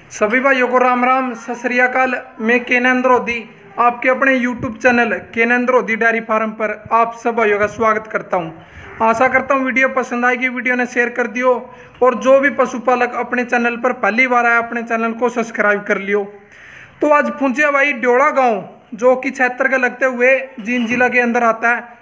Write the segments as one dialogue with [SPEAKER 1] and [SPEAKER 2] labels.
[SPEAKER 1] सभी भाइयों को राम राम सत श्री अकाल। मैं केनन द्रोधी आपके अपने YouTube चैनल केनन द्रोधी डेयरी फार्म पर आप सब भाइयों का स्वागत करता हूं। आशा करता हूं वीडियो पसंद आएगी, वीडियो ने शेयर कर दियो और जो भी पशुपालक अपने चैनल पर पहली बार आया अपने चैनल को सब्सक्राइब कर लियो। तो आज पहुंचे भाई ड्योड़ा गाँव, जो कि क्षेत्र के लगते हुए जींद जिला के अंदर आता है।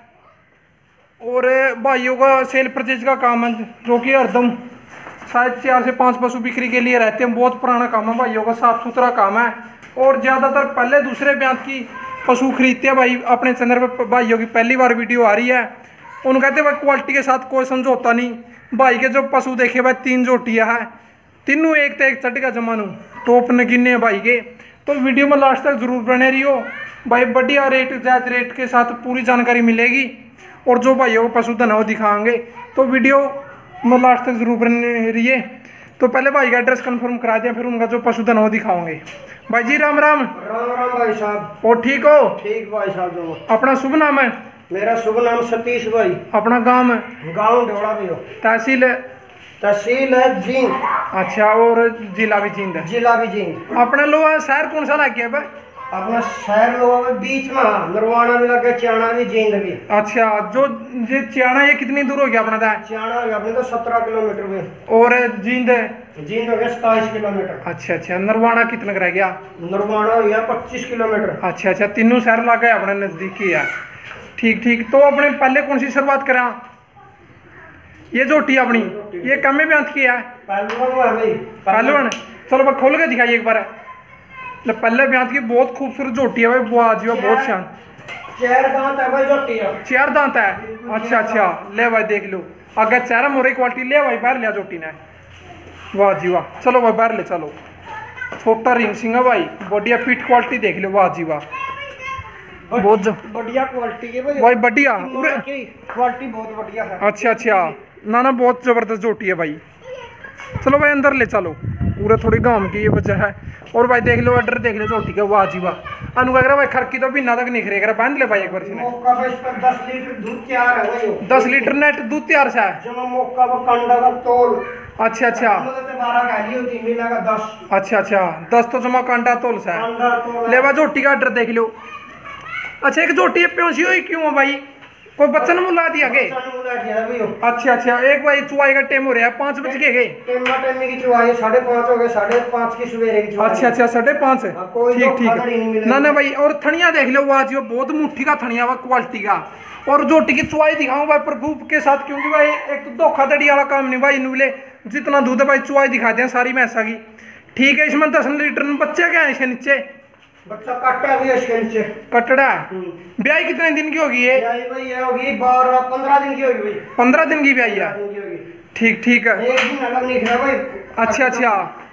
[SPEAKER 1] और भाइयों का सेल परचेज का काम है, जो कि हरदम शायद 4 से 5 पशु बिक्री के लिए रहते हैं। बहुत पुराना काम है भाइयों का, साफ सुथरा काम है और ज़्यादातर पहले दूसरे ब्यांत की पशु खरीदते हैं भाई। अपने चैनल पर भाइयों की पहली बार वीडियो आ रही है, उन कहते भाई क्वालिटी के साथ कोई समझौता नहीं। भाई के जो पशु देखे भाई 3 जोटियाँ हैं, तीनों एक तो एक चढ़ का जमानू टॉप नगीने हैं भाई के। तो वीडियो में लास्ट तक जरूर बने रहियो भाई, बढ़िया रेट जायज रेट के साथ पूरी जानकारी मिलेगी और जो भाइयों को पशुधन वो दिखाएंगे। तो वीडियो में लास्ट तक जरूर बने रहिए। तो पहले भाई का एड्रेस कंफर्म करा दें, फिर उनका जो पशुधन वो दिखाओगे। भाई जी राम राम।
[SPEAKER 2] राम राम भाई साहब।
[SPEAKER 1] और ठीक हो?
[SPEAKER 2] ठीक भाई साहब। जो
[SPEAKER 1] अपना शुभ नाम है?
[SPEAKER 2] मेरा शुभ नाम सतीश भाई।
[SPEAKER 1] अपना गांव है?
[SPEAKER 2] गांव ढोड़ा भी हो।
[SPEAKER 1] तहसील?
[SPEAKER 2] तहसील है जींद।
[SPEAKER 1] अच्छा, और जिला भी जींद है?
[SPEAKER 2] जिला भी जींद।
[SPEAKER 1] अपना लोहा शहर कौन सा लग गया भाई?
[SPEAKER 2] अपना शहर लोगों में बीच में नरवाना भी लगे, चाणा भी, जींद भी।
[SPEAKER 1] अच्छा, जो ये चाणा ये कितनी दूर हो गया अपना था?
[SPEAKER 2] चाणा हो गया अपने तो 17 किलोमीटर में।
[SPEAKER 1] और जींद?
[SPEAKER 2] जींद हो गया 27 किलोमीटर।
[SPEAKER 1] अच्छा अच्छा, नरवाना कितना रह गया?
[SPEAKER 2] नरवाना हो गया 25 किलोमीटर।
[SPEAKER 1] अच्छा अच्छा, तीनों शहर लग गए अपने नजदीकी है। ठीक ठीक। तो अपने पहले कौन सी शुरुआत करा? ये जोटी अपनी ये कम में ब्यांत की है? पहलवान। चलो भाई खोल के दिखाइए एक बार। पहले ब्यांत की बहुत खूबसूरत जोटी है भाई, बहुत शान।
[SPEAKER 2] 4 दांत है भाई जोटी है।
[SPEAKER 1] 4 दांत है? अच्छा अच्छा, ले भाई देख लो अगर चेहरा मोरे क्वालिटी ले भाई, बाहर लिया जोटी ने। वाह जी वाह। चलो भाई बाहर ले चलो। छोटा रिंग सिंह है भाई, बढ़िया फिट क्वालिटी देख लो। वाह जी वाह, बहुत
[SPEAKER 2] बढ़िया क्वालिटी है
[SPEAKER 1] भाई, बढ़िया
[SPEAKER 2] क्वालिटी बहुत बढ़िया है।
[SPEAKER 1] अच्छा अच्छा, ना ना बहुत जबरदस्त जोटी है भाई। चलो भाई अंदर ले चलो, पूरा थोड़ी गांव की ये वजह है। और भाई देख लो ऑर्डर देख लो जोटी का। वाह जी वाह। अनु कह भाई खरकी तो बिना तक निखरे कर बांध ले भाई एक बार से।
[SPEAKER 2] मौका पे इस पर 10 लीटर दूध तैयार है भाई।
[SPEAKER 1] 10 लीटर नेट दूध तैयार सा है?
[SPEAKER 2] जमा मौका पे कंडा का तोल।
[SPEAKER 1] अच्छा अच्छा।
[SPEAKER 2] 12 गाली होती मिलेगा 10।
[SPEAKER 1] अच्छा अच्छा, 10 तो जमा कांडा तोल सा है। ले भाई जोटी का ऑर्डर देख लो। अच्छा, एक जोटी प्योसी हुई क्यों है भाई? कोई बच्चा ने मुला दिया के? अच्छा अच्छा। एक भाई चुवाई का टाइम हो रहा है, 5 बज के गए।
[SPEAKER 2] की चुवाई 5:30 हो गए, 5:30 की सवेरे की चुवाई।
[SPEAKER 1] अच्छा अच्छा, 5:30। ठीक ठीक। ना ना भाई, और थनिया देख लो। वाह जी, बहुत मुट्ठी का थनिया हुआ क्वालिटी का। और जोटी की चुवाई दिखाऊं भाई प्रभु के साथ, क्योंकि भाई एक तो धोखाधड़ी वाला काम नहीं भाई। इन्होंने जितना दूध है भाई चुवाई दिखाते हैं सारी भैंसा की। ठीक है, इसमें 10 लीटर में बच्चे क्या है इसके नीचे?
[SPEAKER 2] बच्चा कट्टा भी है इसके नीचे।
[SPEAKER 1] कटड़ा? ब्याई कितने दिन की होगी ये?
[SPEAKER 2] भाई ये होगी 15 दिन की होगी भाई।
[SPEAKER 1] 15 दिन की ब्याई है? ठीक ठीक है।
[SPEAKER 2] एक दिन अलग नहीं खा भाई।
[SPEAKER 1] अच्छा अच्छा।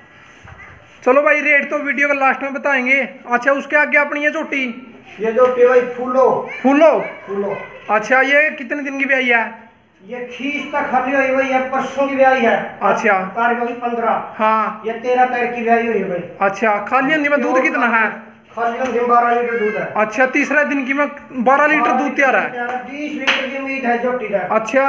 [SPEAKER 1] चलो भाई रेट तो वीडियो का लास्ट में बताएंगे। अच्छा, उसके आगे अपनी ये जोटी?
[SPEAKER 2] ये जोटी भाई फूलो।
[SPEAKER 1] फूलो?
[SPEAKER 2] फूलो।
[SPEAKER 1] अच्छा, ये कितने दिन की ब्याई है?
[SPEAKER 2] ये खींच तक खाली हुई भाई, ये परसों की ब्याई है।
[SPEAKER 1] अच्छा।
[SPEAKER 2] तारीख होगी 15।
[SPEAKER 1] हाँ,
[SPEAKER 2] ये 13 तारीख की ब्याई हुई है भाई।
[SPEAKER 1] अच्छा। खाली हंडी में दूध कितना है?
[SPEAKER 2] खाली हंडी में 12 लीटर दूध है।
[SPEAKER 1] अच्छा, तीसरे दिन की में 12 लीटर दूध तैयार है?
[SPEAKER 2] 20 लीटर की उम्मीद है जोटी का।
[SPEAKER 1] अच्छा,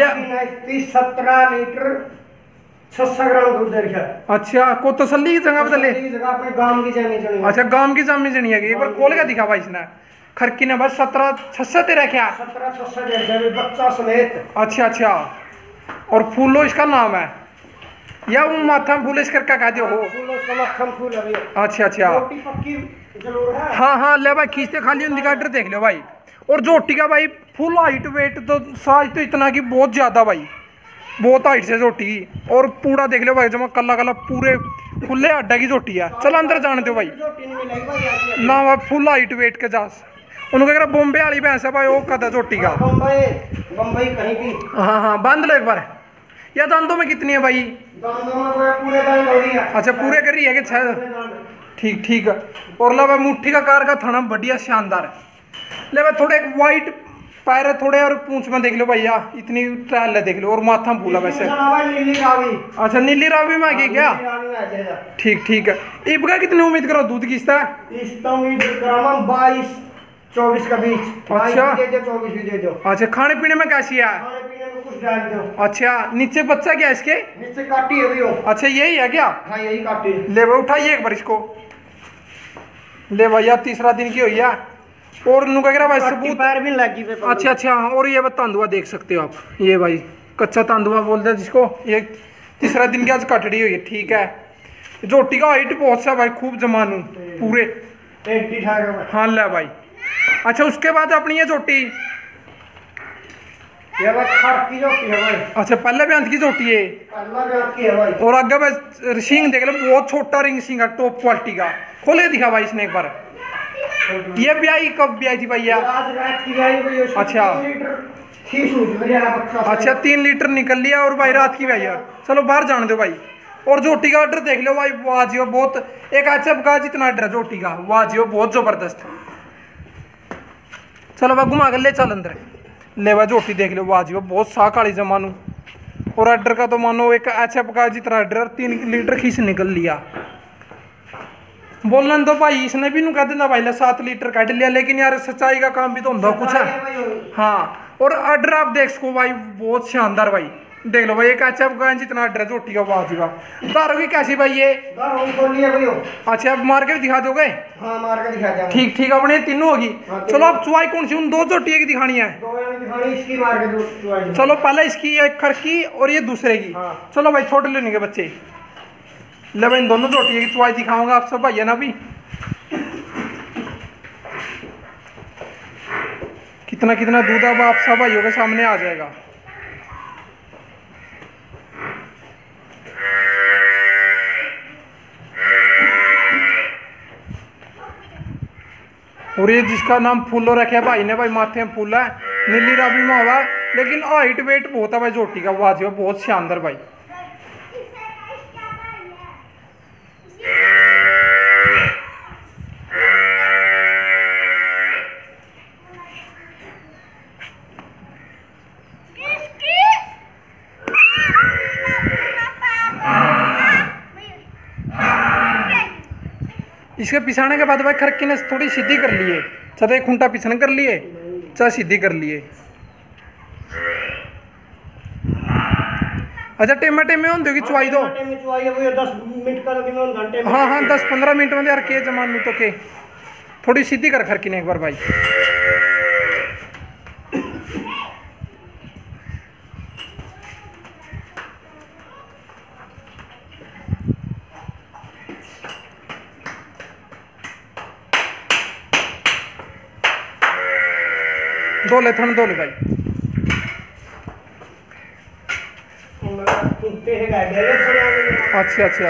[SPEAKER 2] 17 लीटर 600 ग्राम दूध दे रहा है।
[SPEAKER 1] अच्छा, को तसल्ली की जगह बदले?
[SPEAKER 2] अपने गांव की जानी जनी।
[SPEAKER 1] अच्छा, गांव की जामी जनी है। एक बार खोल के दिखा भाई इसने। खरकी ने बस 17,600 तेरा क्या?
[SPEAKER 2] 17,600 दे बच्चा समेत।
[SPEAKER 1] अच्छा अच्छा। और फूलो इसका नाम है या वो माथा फूल इस करके कहते हो?
[SPEAKER 2] फूल अभी।
[SPEAKER 1] अच्छा अच्छा।
[SPEAKER 2] रोटी पक्की जरूर है।
[SPEAKER 1] हाँ हाँ, ले भाई खींचते खाली इंडिकेटर देख लो भाई। और जोटी का भाई फुल हाइट वेट तो साइज तो इतना कि बहुत ज्यादा भाई, बहुत हाइट से जोटी की। और पूरा देख लो भाई, जमा कल्ला कल्ला पूरे खुले अड्डा की जोटी है। चल अंदर जाने दो भाई। ना भाई फुल हाइट वेट के जास उनको कह रहा बॉम्बे वाली भैंस है भाई, वो कदा जोटी का।
[SPEAKER 2] बम्बई कहीं भी।
[SPEAKER 1] हाँ हाँ, बांध लो एक बार। या दांतों में कितनी है भाई?
[SPEAKER 2] दांतों में पूरे दांत हो रही है।
[SPEAKER 1] अच्छा, पूरे कर रही है कि 6? ठीक ठीक है। और ला भाई मुट्ठी का कार का थाना बढ़िया शानदार है। ले भाई थोड़े एक वाइट पैर है थोड़े, और पूंछ में देख लो भैया इतनी ट्रायल है देख लो। और माथा फूला वैसे।
[SPEAKER 2] नीली रावी।
[SPEAKER 1] अच्छा, नीली रावी में आ गई क्या? ठीक ठीक है। ईब का कितनी उम्मीद करो दूध की? इसका
[SPEAKER 2] 22 24 का बीच।
[SPEAKER 1] अच्छा।
[SPEAKER 2] दे दो 24 भी दे दो।
[SPEAKER 1] अच्छा, खाने पीने में कैसी है?
[SPEAKER 2] खाने पीने में कुछ डाल दो।
[SPEAKER 1] अच्छा, नीचे बच्चा क्या है इसके?
[SPEAKER 2] नीचे काटी है भैया।
[SPEAKER 1] अच्छा, यही है क्या?
[SPEAKER 2] हाँ यही काटी है।
[SPEAKER 1] ले भाई उठाइए एक बार इसको। ले भैया, तीसरा दिन की हुई है और नु कह रहा भाई सबूत।
[SPEAKER 2] पैर भी लगी पे।
[SPEAKER 1] अच्छा अच्छा, और ये तांदुआ देख सकते हो आप, ये भाई कच्चा तांदुआ बोलते हैं जिसको। ये तीसरा दिन की आज कटड़ी हुई है, ठीक है। जोटी का हाइट बहुत सा भाई, खूब जमानू पूरे। हाँ ले भाई। अच्छा, उसके बाद अपनी ये जोटी,
[SPEAKER 2] ये भाई खर की जोटी है भाई।
[SPEAKER 1] अच्छा पहले ब्यांत की जोटी है।
[SPEAKER 2] अल्लाह ब्यांत की है भाई।
[SPEAKER 1] और आगे भाई रिंग देख लो, बहुत छोटा रिंग सिंग है, टॉप क्वालिटी का। खोले दिखा भाई इसने एक बार। ये ब्याई कब ब्याई थी भैया?
[SPEAKER 2] आज रात की ब्याई भाई।
[SPEAKER 1] अच्छा।
[SPEAKER 2] 3 लीटर खींच दूध मेरे बच्चा।
[SPEAKER 1] अच्छा, 3 लीटर निकल लिया और भाई रात की भैया। चलो बाहर जान दो भाई। और जोटी का ऑर्डर देख लो भाई, वाह जी बहुत, एक अच्छा का जितना ऑर्डर है जोटी का, वाह जी बहुत जबरदस्त। चलो भाई घुमा कर ले चल अंदर। ले भाई जोटी देख लो, वाह जी बहुत सा काली जमानू। और ऑर्डर का तो मानो एक अच्छा का जितना ऑर्डर, 3 लीटर खींच निकल लिया। बोलन तो भाई इसने भी कह देना भाई 7 लीटर काट लिया, लेकिन यार सच्चाई का काम भी तो होता कुछ है। हाँ, और ऑर्डर आप देख सको भाई, बहुत शानदार भाई। देख लो भाई, एक अच्छा जितना ऑर्डर है जोटी का, वाह जी वाह। दारू की कैसी भाई ये? अच्छा, अब मार के दिखा दोगे?
[SPEAKER 2] हाँ मार के दिखा दूंगा।
[SPEAKER 1] ठीक ठीक, अपने तीनों होगी। चलो अब चुवाई कौन सी, उन 2 जोटियों की दिखानी है?
[SPEAKER 2] इसकी मार के दो।
[SPEAKER 1] चलो पहले इसकी, एक खर की और ये दूसरे की।
[SPEAKER 2] हाँ।
[SPEAKER 1] चलो भाई, छोटे लेने के बच्चे। ले भाई, इन दोनों जोटियों की चुवाई दिखाऊंगा आप सब भाई, है ना भी। कितना कितना दूध अब आप सब भाइयों के सामने आ जाएगा। और ये जिसका नाम फूलो रखे भाई ने, भाई माथे में फूला है, नीली राबी में हुआ, लेकिन हाइट वेट बहुत है भाई जोटी का, वाह जी बहुत शानदार भाई। इसके पिछाने के बाद भाई खरकी ने थोड़ी सीधी कर लिए, चाहे खूंटा पिछन कर लिए चाहे सीधी कर लिए। अच्छा, टेमे टेमे होंगे कि चुवाई दो?
[SPEAKER 2] 10 मिनट का घंटे में।
[SPEAKER 1] हाँ हाँ, 10-15 मिनट में यार के जमान तो के थोड़ी सीधी कर खरकी ने एक बार भाई। दोले थन दोले भाई। अच्छा अच्छा,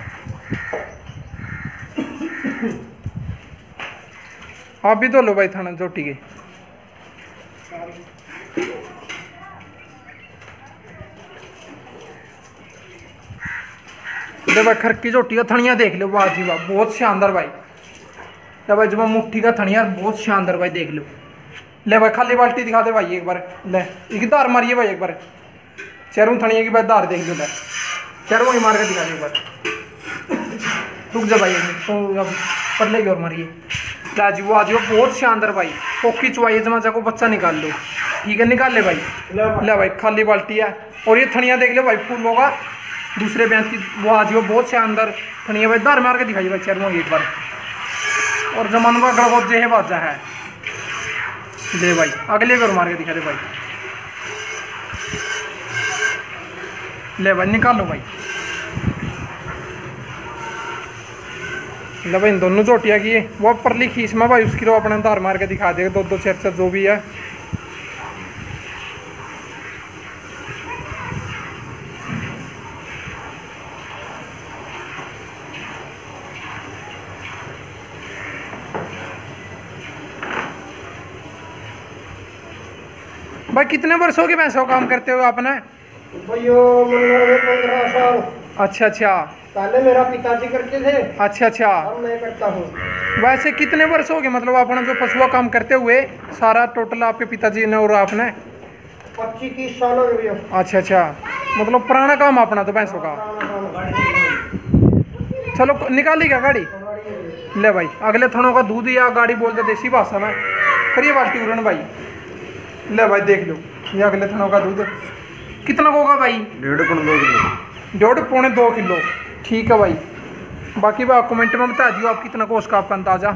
[SPEAKER 1] आप भी धो लो भाई थाना जोटी के। भाई खरकी जोटी का थनिया देख लो, वाह जी वाह बहुत शानदार भाई। भाई जब मुट्ठी का थनिया बहुत शानदार भाई, देख लो। ले भाई खाली बाल्टी दिखा दे भाई एक बार। ले एक धार मारिए भाई एक बार, चेरू थनिया की भाई धार देख लो। ले चेरू ही मार के दिखा दे एक बार। रुक जा भाई, तो अब पड़ले की और मारिए। लाजी वो आज बहुत शानदार भाई, पोकी चुवाई जमा को बच्चा निकाल लो। ठीक है, निकाल ले भाई। ले भाई खाली बाल्टी है, और ये थनिया देख लो भाई फूलों का, दूसरे भैंस की। वो आज बहुत शानदार थनिया भाई, धार मार के दिखाइए भाई चेरू एक बार। और जमानवा गड़बड़ जे है बाजा है। ले भाई अगले को मार के दिखा दे भाई। ले भाई निकालो भाई। ले भाई इन दोनों चोटियाँ की वो परली खींच में भाई, उसकी तो अपने धार मार के दिखा देगा। 2-2 4-4 जो भी है। भाई कितने वर्षों के भैंसों काम करते हो आपने?
[SPEAKER 2] भाई 15 साल।
[SPEAKER 1] अच्छा अच्छा,
[SPEAKER 2] पहले मेरा पिताजी करते थे।
[SPEAKER 1] अच्छा अच्छा,
[SPEAKER 2] अब मैं करता हूँ।
[SPEAKER 1] वैसे कितने वर्ष हो गए मतलब आपने जो पशुआ काम करते हुए सारा टोटल, आपके पिताजी ने और आपने?
[SPEAKER 2] 25-30 साल हो गए भैया।
[SPEAKER 1] अच्छा अच्छा, मतलब पुराना काम अपना तो भैंसों का। चलो निकाली क्या गाड़ी? ले भाई अगले थनों का दूध या गाड़ी बोलते देसी भाषा में करिए बाल्टी उड़न भाई। ले भाई देख लो ये अगले थनों का दूध कितना होगा भाई? 1.5 किलो। ठीक है भाई, बाकी भाई कमेंट में बता दियो आप कितना को उसका आपका अंदाजा।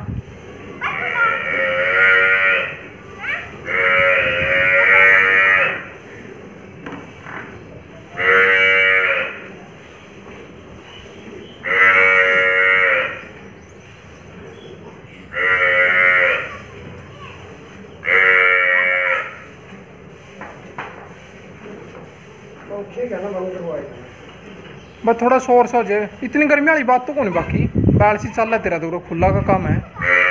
[SPEAKER 1] बस थोड़ा शोर सा हो जाए, इतनी गर्मी वाली बात तो कौन है, बाकी बैल सी चल रहा है तेरा दूर खुला का काम है।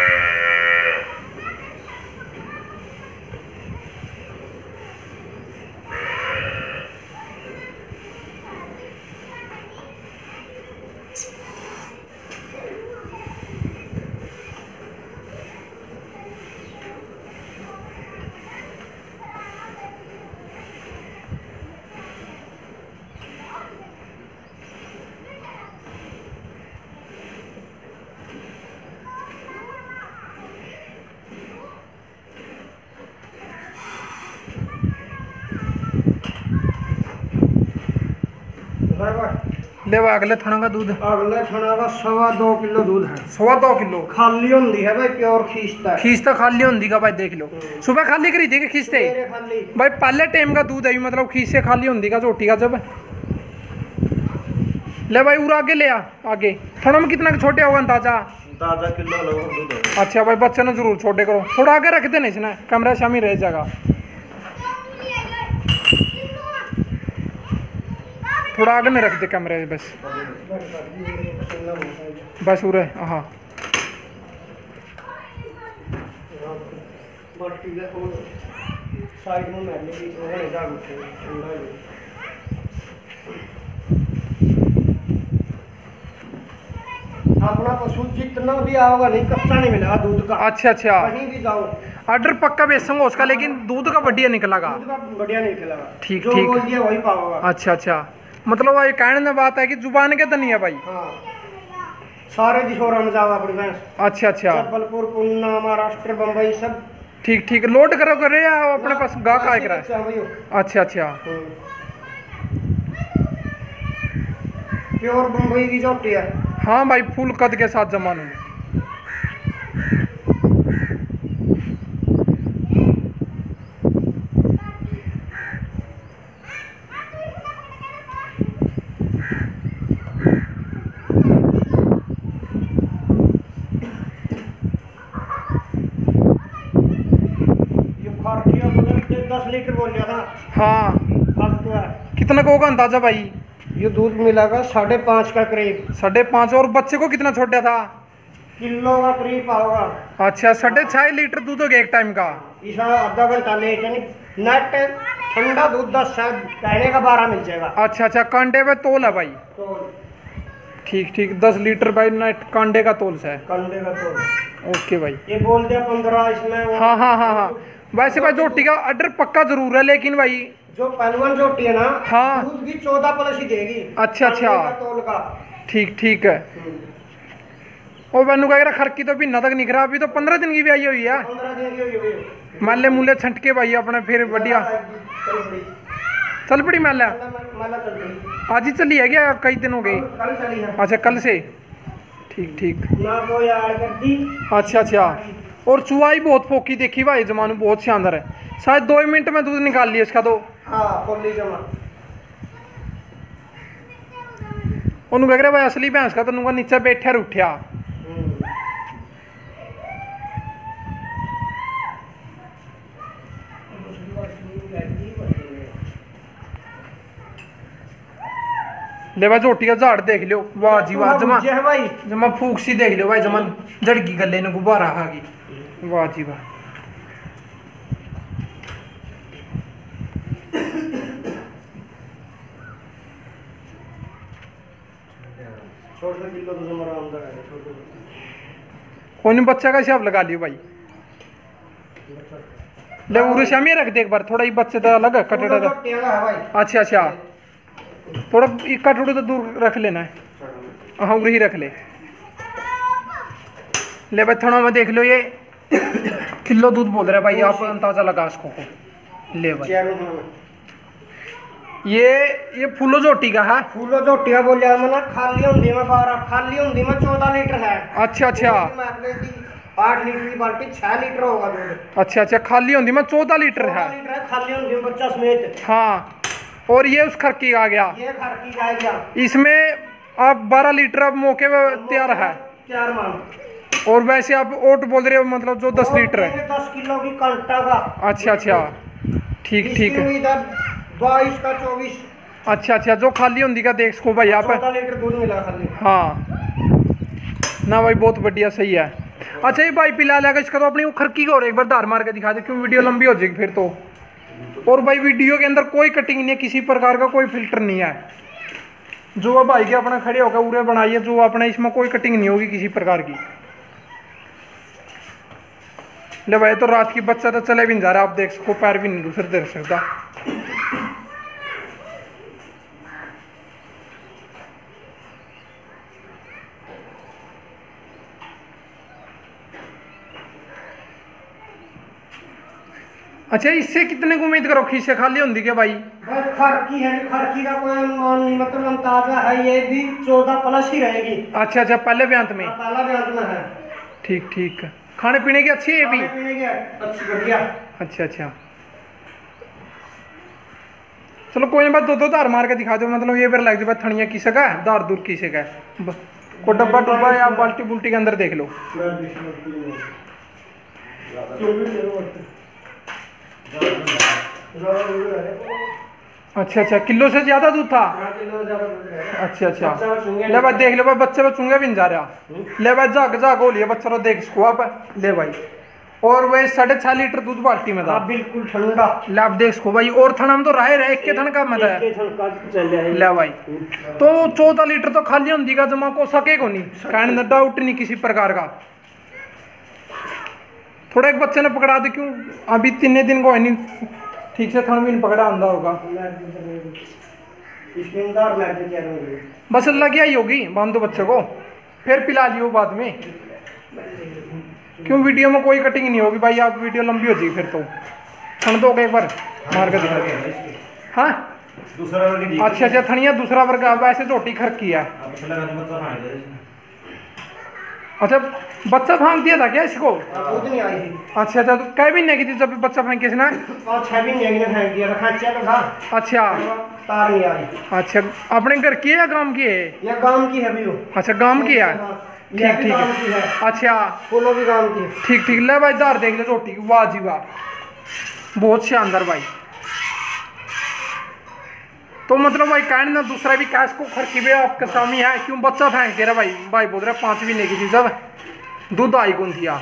[SPEAKER 1] ले भाई अगले थना का दूध,
[SPEAKER 2] अगले थना का 2.25 किलो दूध है।
[SPEAKER 1] 2.25 किलो
[SPEAKER 2] खाली होंदी है भाई, प्योर खींचता है।
[SPEAKER 1] खींचता खाली होंदी का भाई देख लो, सुबह खाली करी थी कि खींचते
[SPEAKER 2] खाली
[SPEAKER 1] भाई पहले टाइम का दूध है मतलब खींच से खाली होंदी का झोटी का जब। ले भाई उरा आगे ले आ, आगे थोड़ा में कितना छोटे होगा अंदाजा?
[SPEAKER 2] आधा किलो दूध है।
[SPEAKER 1] अच्छा भाई बच्चे ने जरूर छोटे करो, थोड़ा आगे रख देना इसने कैमरा शामी रह जाएगा, थोड़ा आगे में रख दे कैमरे बस बस उरे। हाँ
[SPEAKER 2] साइड में मैंने भी अपना पशु जितना भी आओगा नहीं कच्चा नहीं मिलेगा दूध का।
[SPEAKER 1] अच्छा
[SPEAKER 2] कहीं भी जाओ
[SPEAKER 1] ऑर्डर पक्का बेचूंगा उसका, लेकिन दूध का बढ़िया निकलेगा।
[SPEAKER 2] दूध का बढ़िया निकलेगा।
[SPEAKER 1] ठीक
[SPEAKER 2] जो
[SPEAKER 1] ठीक
[SPEAKER 2] बोल दिया वही पाओगा।
[SPEAKER 1] अच्छा मतलब ये कहने में बात है कि जुबान के तो नहीं है भाई।
[SPEAKER 2] हाँ सारे दिशोरा में जाओ अपनी भैंस।
[SPEAKER 1] अच्छा
[SPEAKER 2] जबलपुर, पूना, महाराष्ट्र, बम्बई सब।
[SPEAKER 1] ठीक लोड करो करे या अपने पास गाहक आए करा है? अच्छा
[SPEAKER 2] प्योर बम्बई की झोटी है।
[SPEAKER 1] हाँ भाई फुल कद के साथ जमानू में।
[SPEAKER 2] ये 10 लीटर बोल दिया था।
[SPEAKER 1] हाँ
[SPEAKER 2] अब तो है
[SPEAKER 1] कितना का होगा अंदाजा भाई?
[SPEAKER 2] ये दूध मिलेगा 5.5 का करीब।
[SPEAKER 1] 5.5। और बच्चे को कितना छोटा था?
[SPEAKER 2] किलो का करीब आओगा।
[SPEAKER 1] अच्छा 6.5 लीटर दूध हो गया एक टाइम का।
[SPEAKER 2] इसा आधा घंटा लेट है नेट ठंडा दूध 10 कहने का 12 मिल जाएगा।
[SPEAKER 1] अच्छा कांडे पे तोल है भाई?
[SPEAKER 2] तो
[SPEAKER 1] ठीक 10 लीटर भाई नेट कांडे का तोल है।
[SPEAKER 2] कंडे का तोल
[SPEAKER 1] ओके भाई।
[SPEAKER 2] ये बोल दिया 15 इसमें।
[SPEAKER 1] हाँ वैसे भाई झोटी का ऑर्डर पक्का जरूर है, लेकिन भाई
[SPEAKER 2] जो पहलवान झोटी है ना,
[SPEAKER 1] हाँ
[SPEAKER 2] दूध भी 14 प्लस ही देगी।
[SPEAKER 1] अच्छा
[SPEAKER 2] तोल का।
[SPEAKER 1] ठीक है। और बनू का खरकी तो भी न तक निकला, अभी तो 15 दिन की भी आई हुई है।
[SPEAKER 2] 15 दिन की हुई।
[SPEAKER 1] माले मूल्य छटके भाई अपने फिर बढ़िया चल पड़ी माला। आज ही चली है क्या? कई दिन हो गए?
[SPEAKER 2] कल चली है।
[SPEAKER 1] अच्छा कल से। ठीक
[SPEAKER 2] ना कोई ऐड कर दी।
[SPEAKER 1] अच्छा और चुवाई बहुत फोकी देखी भाई जमानू, बहुत शानदार है। शायद 2 मिनट में दूध निकाल लिया इसका तो।
[SPEAKER 2] हाँ फुल्ली जमा।
[SPEAKER 1] उन्होंने कह रहा भाई असली भैंस का तो नुका नीचे बैठा उठा। ले भाई झोटी का झाड़ देख लो, वाह जी वाह, जमा फूक सी देख लो भाई, जमा झड़की गले ने गुब्बारा आ गई, वाह जी वाह। कोई नहीं बच्चा का हिसाब लगा लियो भाई। ले उरे शामी रख दे एक बार, थोड़ा ही बच्चे तो अलग कटड़ा। अच्छा थोड़ा इक्का टूटे तो दूर रख लेना है। हाँ उरे ही रख ले। ले भाई थोड़ा में देख लो, ये किलो दूध बोल रहे भाई, आप अंदाजा लगा इसको को। ले भाई ये फूलो झोटी का है।
[SPEAKER 2] फूलो झोटी का बोलिया मैंने, खाली होंगी में 12, खाली होंगी में 14 लीटर है।
[SPEAKER 1] अच्छा अच्छा
[SPEAKER 2] 8 लीटर की बाल्टी 6 लीटर होगा दूध।
[SPEAKER 1] अच्छा अच्छा, खाली होंगी में 14 लीटर है।
[SPEAKER 2] खाली होंगी में बच्चा समेत।
[SPEAKER 1] हाँ, और ये उस खरकी आ गया,
[SPEAKER 2] ये खरकी आ गया।
[SPEAKER 1] इसमें आप 12 लीटर अब मौके में तैयार है।
[SPEAKER 2] 4 मान।
[SPEAKER 1] और वैसे आप ओट बोल रहे हो, मतलब जो 10 लीटर है।
[SPEAKER 2] 10 किलो की कांटा का।
[SPEAKER 1] अच्छा अच्छा, ठीक ठीक है।
[SPEAKER 2] 22 का 24।
[SPEAKER 1] अच्छा अच्छा, जो खाली होंगी का देख सको भाई आप।
[SPEAKER 2] 14 लीटर दूध मिला खाली।
[SPEAKER 1] हाँ ना भाई, बहुत बढ़िया, सही है। अच्छा ये भाई पिला लेगा इसका, तो अपनी वो खरकी को और एक बार धार मार के दिखा दे, क्यों वीडियो लंबी हो जाएगी फिर तो। और भाई वीडियो के अंदर कोई कटिंग नहीं है, किसी प्रकार का कोई फिल्टर नहीं है। जो अब भाई के अपना खड़े होकर उरे बनाइए, जो अपना इसमें कोई कटिंग नहीं होगी किसी प्रकार की। ले भाई तो रात की बच्चा तो चले भी नहीं जा रहा, आप देख सको, पैर भी नहीं दूसरे देख सकता। अच्छा इससे कितने को उम्मीद करो, खीसे खाली होंगी क्या भाई?
[SPEAKER 2] बस खरकी है, खरकी का कोई अनुमान नहीं, मतलब अंदाजा है ये भी 14 प्लस ही रहेगी।
[SPEAKER 1] अच्छा अच्छा, पहले ब्यांत में।
[SPEAKER 2] पहला ब्यांत में है।
[SPEAKER 1] ठीक ठीक, खाने पीने की अच्छी है ये भी।
[SPEAKER 2] खाने पीने की अच्छी बढ़िया।
[SPEAKER 1] अच्छा अच्छा, चलो कोई ना, दो धार मार के दिखा दो, मतलब ये बार लग जाए थनिया किसे का है, धार दूर किसे का है, को डब्बा डुब्बा या बाल्टी बुल्टी के अंदर देख लो। अच्छा अच्छा, किलो से ज्यादा दूध था। अच्छा अच्छा, ले भाई देख लो भाई, बच्चे में चुंगे भी नहीं जा रहा। ले भाई जाग जाग हो लिया बच्चा, देख इसको आप। ले भाई, और वही 6.5 लीटर दूध बाल्टी में था,
[SPEAKER 2] बिल्कुल ठंडा।
[SPEAKER 1] ले आप देख इसको भाई, और थना में तो रहे रहे एक के थन का मत है। ले भाई तो 14 लीटर तो खाली होंगी का, जमा को सके को नहीं, कहने डाउट नहीं किसी प्रकार का। थोड़ा एक बच्चे ने पकड़ा दे, क्यों अभी 3 दिन को है नहीं ठीक से, थन भी नहीं पकड़ा आंदा होगा, बस लग गया ही होगी, बांध दो बच्चे को, फिर पिला लियो बाद में, क्यों वीडियो में कोई कटिंग नहीं होगी भाई, आप वीडियो लंबी हो जाएगी फिर तो। थन दो एक बार मार के दिखा दे। हाँ अच्छा अच्छा, थनिया दूसरा वर्ग, वैसे झोटी खरकी है। अच्छा बच्चा फांक दिया था क्या इसको?
[SPEAKER 2] दूध नहीं आई थी।
[SPEAKER 1] अच्छा अच्छा, तो कई महीने की थी जब बच्चा फेंके इसने?
[SPEAKER 2] 6 महीने फेंक दिया था, तो था।
[SPEAKER 1] अच्छा
[SPEAKER 2] तार नहीं आई।
[SPEAKER 1] अच्छा, अपने घर की है या गांव की है?
[SPEAKER 2] ये गांव की है भी।
[SPEAKER 1] अच्छा गांव की है, ठीक ठीक है। अच्छा
[SPEAKER 2] फूलों भी गांव की है।
[SPEAKER 1] ठीक ठीक, ले भाई दार देख ले रोटी की, वाह जी वाह, बहुत शानदार भाई। तो मतलब भाई कहने ना दूसरा भी कैश को खरकी भी आपके सामने है, क्यों बच्चा फेंक दे रहा भाई। भाई बोल रहे 5 महीने की थी जब दूध आई कौन थी।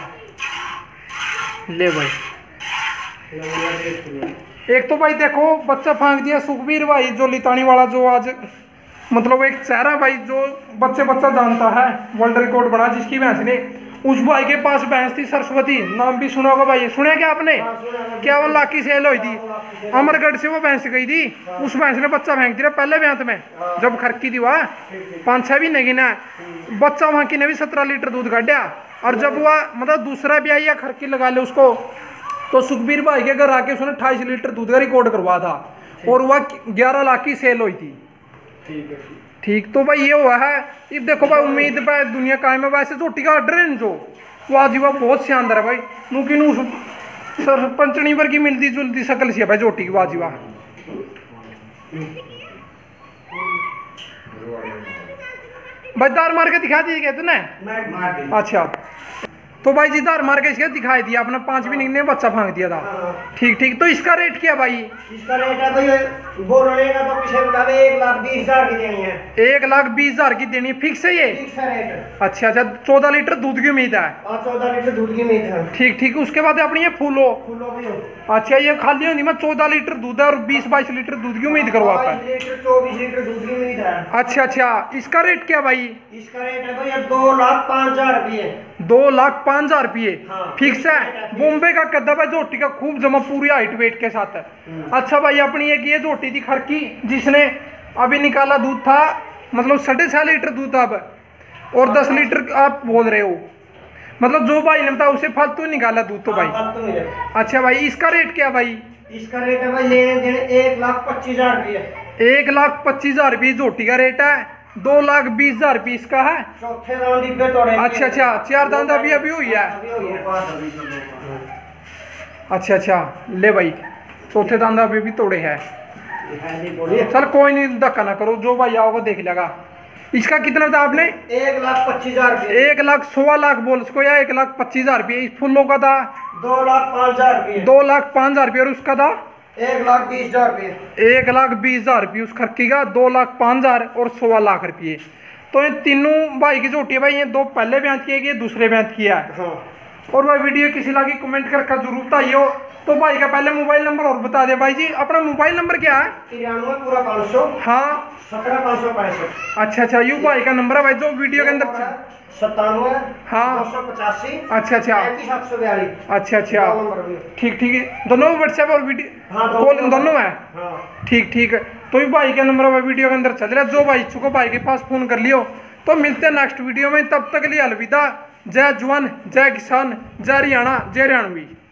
[SPEAKER 1] ले भाई एक तो भाई देखो बच्चा फेंक दिया सुखबीर भाई, जो लितानी वाला, जो आज मतलब एक चेहरा भाई, जो बच्चा जानता है, वर्ल्ड रिकॉर्ड बना जिसकी भैंस ने। उस भाई के पास भैंस थी सरस्वती, नाम भी सुना होगा भाई, सुना क्या आपने? 51 लाख की सेल हुई थी, अमरगढ़ से वो भैंस गई थी, उस भैंस ने बच्चा फेंक दिया पहले ब्यांत में, जब खरकी थी वह 5-6 भी नहीं ना, बच्चा वहाँ की ने भी 17 लीटर दूध काटा। और जब वह मतलब दूसरा भी आई या खरकी लगा ले उसको, तो सुखबीर भाई के घर आके उसने 28 लीटर दूध का रिकॉर्ड करवा था, और वह 11 लाख की सेल हुई थी। ठीक, तो भाई ये हुआ है। ये देखो भाई, उम्मीद भाई दुनिया कायम है, वैसे झोटी का ऑर्डर है जो वाह जी वाह, बहुत शानदार है भाई। मुमकिन उस सरपंचनी पर की मिलती जुलती शकल सी है भाई झोटी की, वाह जी वाह। भाई दार मार के दिखा दीजिए कहते ना। अच्छा तो भाई जी दार मार के इसके दिखाई दिया अपना, 5 भी निकले बच्चा फांक दिया था। ठीक ठीक, तो इसका रेट क्या भाई?
[SPEAKER 2] इसका रेट है भाई, बोलने का तो पीछे बता दे, 1,20,000 की देनी है।
[SPEAKER 1] 1,20,000 की देनी है, फिक्स है ये?
[SPEAKER 2] फिक्स है रेट।
[SPEAKER 1] अच्छा अच्छा, 14 लीटर दूध की उम्मीद है।
[SPEAKER 2] 14 लीटर दूध की उम्मीद है।
[SPEAKER 1] ठीक ठीक, उसके बाद अपनी ये फूलो
[SPEAKER 2] भी हो।
[SPEAKER 1] अच्छा, ये खाली होनी में 14 लीटर दूध है, और 20-22 लीटर दूध की उम्मीद करो आप।
[SPEAKER 2] 24 लीटर दूध की उम्मीद है।
[SPEAKER 1] अच्छा अच्छा, इसका रेट क्या भाई?
[SPEAKER 2] इसका रेट है भाई 2,05,000 रुपये।
[SPEAKER 1] 2,05,000 रुपये
[SPEAKER 2] हाँ,
[SPEAKER 1] फिक्स है। बॉम्बे का कद्दा भाई झोटी का खूब जमा, पूरी हाइट वेट के साथ है। अच्छा भाई, अपनी एक ये झोटी थी खरकी, जिसने अभी निकाला दूध था, मतलब 6.5 लीटर दूध था अब, और 10 लीटर आप बोल रहे हो। मतलब जो भाई ने बताया उसे फालतू ही निकाला दूध तो भाई।
[SPEAKER 2] फालतू मिलेगा।
[SPEAKER 1] अच्छा भाई, इसका रेट क्या भाई?
[SPEAKER 2] इसका रेट है भाई लेने देने 1,25,000 रुपये।
[SPEAKER 1] 1,25,000 रुपये झोटी का रेट है। 2,20,000 रुपये इसका है।
[SPEAKER 2] चौथे दांत डिब्बे तोड़े।
[SPEAKER 1] अच्छा अच्छा, 4 दांत अभी अभी हुई है। अच्छा अच्छा, ले भाई, चौथे दांत अभी भी तोड़े है। चल कोई नहीं, धक्का ना करो, जो भाई आओगे देख लेगा। इसका कितना था आपने?
[SPEAKER 2] 1,25,000 रुपये।
[SPEAKER 1] 1 लाख 1.25 लाख बोल उसको, या 1,25,000 रुपये। इस फुल्लों का था
[SPEAKER 2] 2,05,000 रुपये।
[SPEAKER 1] 2,05,000 रुपये, और उसका था
[SPEAKER 2] 1,20,000 रुपये।
[SPEAKER 1] 1,20,000 रुपये उस खरकी का, 2,05,000 और 1.25 लाख रुपये। तो ये तीनों भाई की झोटी है भाई। ये 2 पहले बयान किए गए, दूसरे बयान किया है।
[SPEAKER 2] हाँ।
[SPEAKER 1] और भाई वीडियो किसी लगी कमेंट करके जरूर बताइए। तो भाई का पहले मोबाइल नंबर और बता दे भाई जी, अपना मोबाइल नंबर क्या है?
[SPEAKER 2] 93 पूरा 500।
[SPEAKER 1] हाँ
[SPEAKER 2] 17,565।
[SPEAKER 1] अच्छा अच्छा, यू भाई का नंबर है भाई, जो वीडियो के अंदर।
[SPEAKER 2] 97।
[SPEAKER 1] हाँ
[SPEAKER 2] 285।
[SPEAKER 1] अच्छा अच्छा
[SPEAKER 2] 3742।
[SPEAKER 1] अच्छा अच्छा,
[SPEAKER 2] नंबर भी।
[SPEAKER 1] ठीक ठीक है, दोनों व्हाट्सएप और वीडियो
[SPEAKER 2] हाँ
[SPEAKER 1] कॉल दोनों है।
[SPEAKER 2] हाँ।
[SPEAKER 1] ठीक ठीक है, तो भी भाई का नंबर है वीडियो के अंदर चल रहा है। जो भाई इच्छुक हो भाई के पास फोन कर लियो। तो मिलते हैं नेक्स्ट वीडियो में, तब तक के लिए अलविदा। जय जवान, जय किसान, जय हरियाणा, जय हरियाणवी।